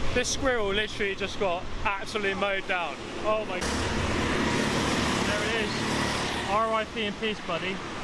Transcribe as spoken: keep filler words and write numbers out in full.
This squirrel literally just got absolutely mowed down. Oh my. There it is. R I P in peace, buddy.